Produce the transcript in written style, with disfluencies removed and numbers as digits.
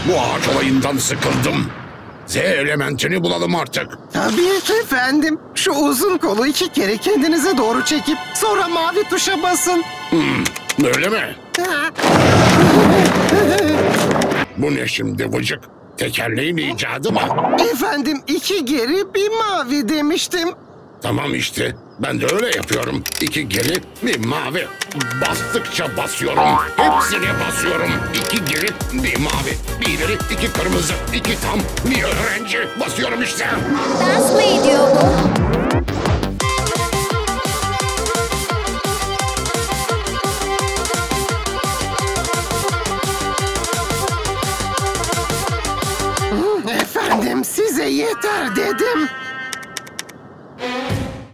Bu ağaç olayından sıkıldım. Z elementini bulalım artık. Tabii ki efendim. Şu uzun kolu 2 kere kendinize doğru çekip sonra mavi tuşa basın. Öyle mi? Bu ne şimdi Vıcık? Tekerleğin icadı mı? Efendim 2 geri 1 mavi demiştim. Tamam işte. Ben de öyle yapıyorum. 2 geri, 1 mavi. Bastıkça basıyorum. Hepsine basıyorum. 2 geri, 1 mavi. 1 ileri, 2 kırmızı, 2 tam, 1 öğrenci. Basıyorum işte. Dans mı ediyor bu? Efendim size yeter dedim.